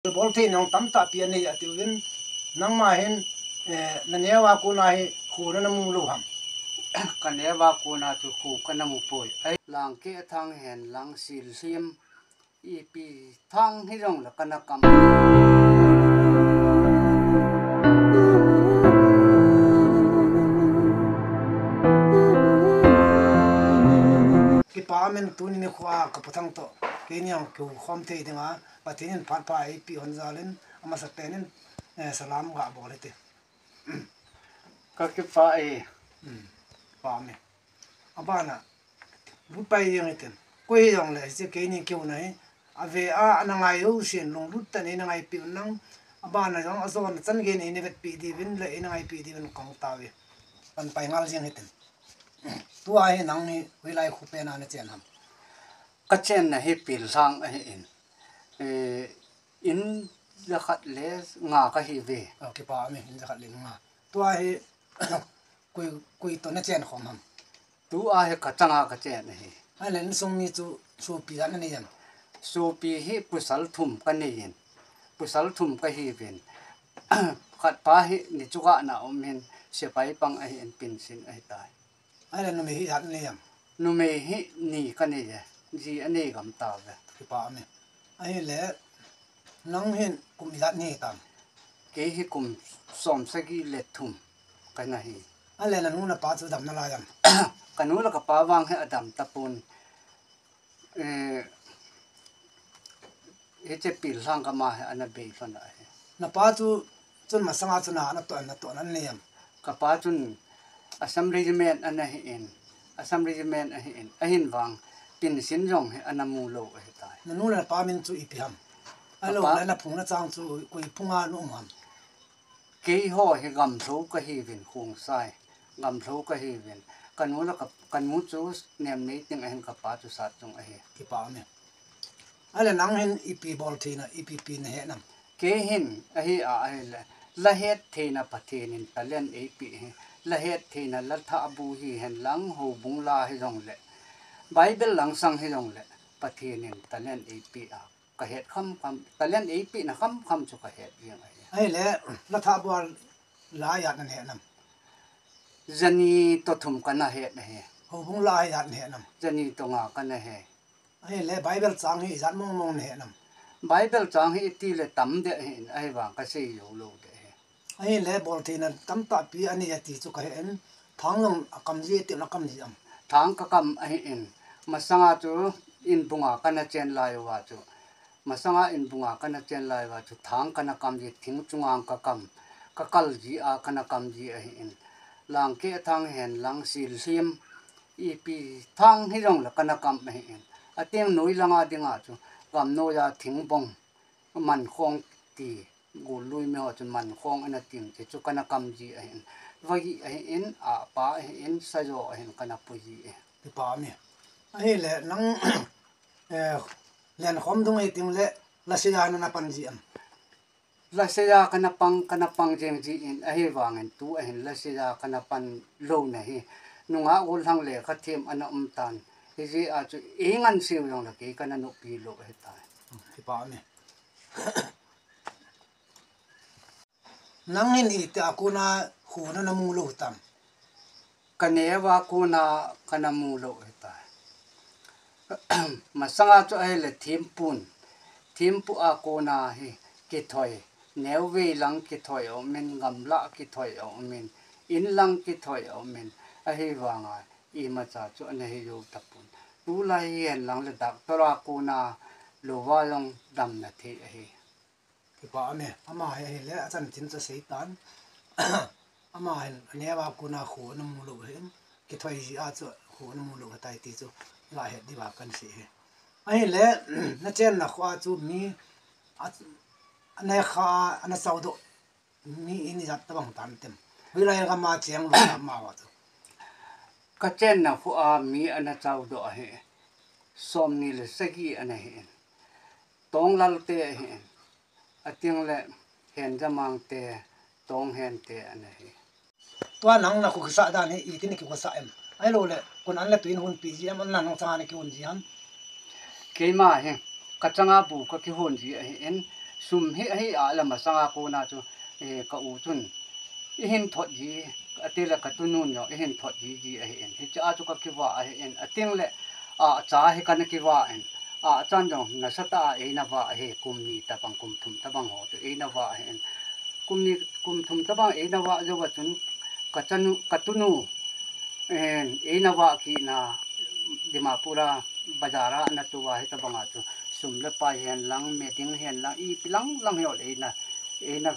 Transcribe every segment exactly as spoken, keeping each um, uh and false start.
bol the nong tam ta pian nei atiwin nang ma hen nanewa ku na hi khu na mu lu ham kanewa ku na tu khu kana mu poi ai lang ke thang hen lang sil sim i pi thang hi rong la kana kam ki pa men tun ni khwa ka pathang to ke nyang ku khom the dinga pathin phan pa ai pi hon zalen ama sa tenin salam ga bolete ka ki pa ai pa me abana bu pai yang iten ko hi yang le se ke ni kyu nai ave a anangai u sien long lut ta ni nangai pi nang abana yang azon chan ge ni ne vet pi di vin le nangai pi di vin kong ta we pan pai ngal jeng iten tu ai nang ni wi lai khu pe na na chen ham ka chen na hi pil sang ai in e in la khat le nga ka hi ve ke pa me in khat le nga tu ai kui kui to na chen khom ham tu a he ka changa ka chen hi ai len sung ni chu chu pi an ni yan su pi hi pusal thum ka ni yin pusal thum ka hi ven khat pa hi ni chuga na om hin se pai pang ai en pin sin ai tai ai len me hi hat ni yam nu me hi ni ka ni ye ji ani gam ta ve ke pa me ai le nang hin kum lat ni tam ke hi kum som sa gi le thum ka na hi ai le na nu na pa chu dam na la yam kanu la ka pa wang he adam tapun e e che pil sang ka ma he ana be fan ai na pa chu chun ma sanga chu na na to na to na ni yam ka pa chun asam regiment ana hi in asam regiment a hi in a hin wang pin sin jong he ana mu lo he tai na nu na pa min chu i pi ham ai lo la na phung na chang chu kui phunga nu ham ke ho he gam tho ka hi vin khung sai gam tho ka hi vin kanu la ka kanu chu nem nei ting a hin ka pa chu sa chung a hi ke pa me ai le nang hin i pi bol thi na i pi pi na he nam ke hin a hi a ai la la het the na pathin in talen e pi he la het the na la tha bu hi hen lang ho bung la hi jong le bible lang sang hi jong le pathin in talen e pi a ka het kham kham talen e pi na kham kham chu ka het yang ai ai le la tha bo la ya na he nam zani to thum kana het na he ho bung la ya na he nam zani to nga kana he ai le bible chang hi zat mong mong na he nam bible chang hi ti le tam de he ai wang ka sei yo lo de he ai le bol thi na tam ta pi ani ya ti chu ka he en thang long akam ji ti na kam ji am thang ka kam ai in masanga chu in bunga kana chen lai wa chu masanga in bunga kana chen lai wa chu thang kana kam ji thing chungang ka kam ka kal ji a kana kam ji a in lang ke thang hen lang sil sim i pi thang hi rong la kana kam a in ateng noi langa dinga chu gam no ya thing bong man khong ti gu lui me ho chu man khong ana tim che chu kana kam ji a in vagi a in a pa a in sa jo a in kana pu ji e ke pa me ai le nang eh len khom dung ai ting le la se ya na pan ji am la se ya kana pang kana pang jeng ji in a hi wangen tu a hin la se ya kana pan lo na hi nunga ul hang le kha them ana um tan hi ji a chu engan siu yong la ke kana no pi lo he ta ke pa me nang in i ta ku na khu na na mu lo tam kanewa ku na kana mu lo he ta masanga chu ai le thim pun thim pu a ko na hi ke thoi neu ve lang ke thoi o men gam la ke thoi o men in lang ke thoi o men a hi wanga i ma cha chu an hi yo tapun tu lai yen lang le dak tora ku na lo wa long dam na the a hi ke pa me ama he le a chan chin cha sei tan ama he ne wa ku na khu na mu lo he ke thoi ji a chu khu na mu lo tai ti chu la he di ba kan si he ai le na chen na khwa chu mi ana kha ana sau do mi ini zat ta bang tan tem wi lai ga ma cheng lo ma wa chu ka chen na fu a mi ana chau do a he som ni le sagi ana he tong lal te he ating le hen jamang te tong hen te ana he tua nang na khu sa da ni i tin ki ko sa em ai lo le kon an le pin hun pi ji am an nang cha ni ki hun ji ham ke ma he ka changa bu ka ki hun ji a he en sum hi hi a la ma sanga ko na chu e ka u chun i hin thot ji atela ka tunun yo i hin thot ji ji a hen hi cha chu ka ki wa a hen ating le a cha hi kan ki wa en a chan jong na sata e na wa he kum ni ta bang kum thum ta bang ho e na wa hen kum ni kum thum ta bang e na wa jo wa chun ka chanu ka tunu en e na wa ki na Dimapura bazara na tuwa hi ta banga chu sum le pa hen lang meeting hen lang i pilang lang yo le na e na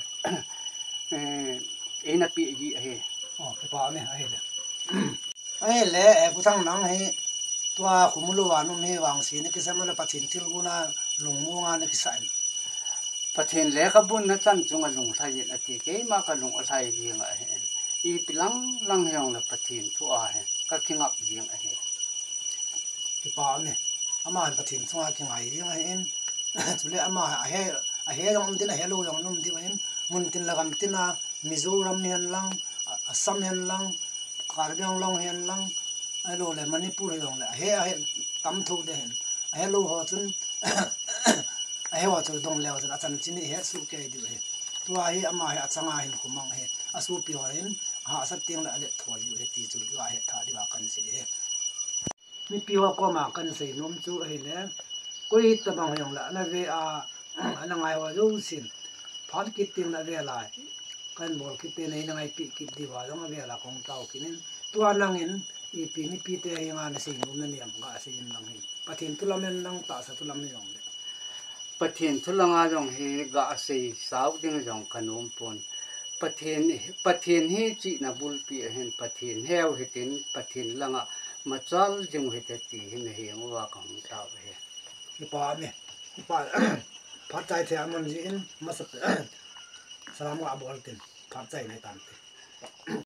e na pi ji he oh cái bà này hay đấy ai lẽ em cũng thằng nắng hay tua cũng mua đồ nó mấy vàng xí này cái sao mà nó bắt thìn tiêu guna lùng mua ngan cái sai pathin le ka bun na chan chunga lung thai a ti ke ma ka lung a thai ji nga he i pilang lang yong na pathin thu a he ka khingap ji nga he cái bà này ama anh bắt thìn xong cái ngày như ngày em chú lẽ ama à he à he dòng tin à he lâu dòng nôm tin em muốn tin là cầm tin à Mizoram hiền lăng Assam hiền lăng Karbiang long hiền lăng ai lâu lại Manipur dòng lại he he cắm thu đây he lâu họ chun ai họ chun dòng leo chun à chân chín he su cái điều he tua he ama he achanga hin khumang he asu pi ho hin ha sát tiếng lại để thổi yu he ti chu tua he tha đi vào căn se he mi pi ho ko ma kan se nom chu he le koi ta bang yong la na ve a ana ngai wa zo sin phal ki tim na ve lai kan bol ki te nei na ngai pi ki di wa dong ve la kong tau kinin tua nang in i pi ni pi te nga na se nom na niam ga se in lang hin pathin tu lamen nang ta sa tu lam ni yong le pathin thu langa jong he ga se sau ding jong kanum pon pathin pathin hi chi na bul pi hen pathin heu hitin pathin langa machal jing he te ti hin he wa kong tau he ki pa ne ki pa phat chai the amon ji in masap salam wa bol tin phat chai nei tam te